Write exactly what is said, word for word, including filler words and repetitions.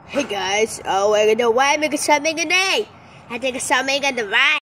Hey guys, oh we're gonna why make something today? I think something on the right.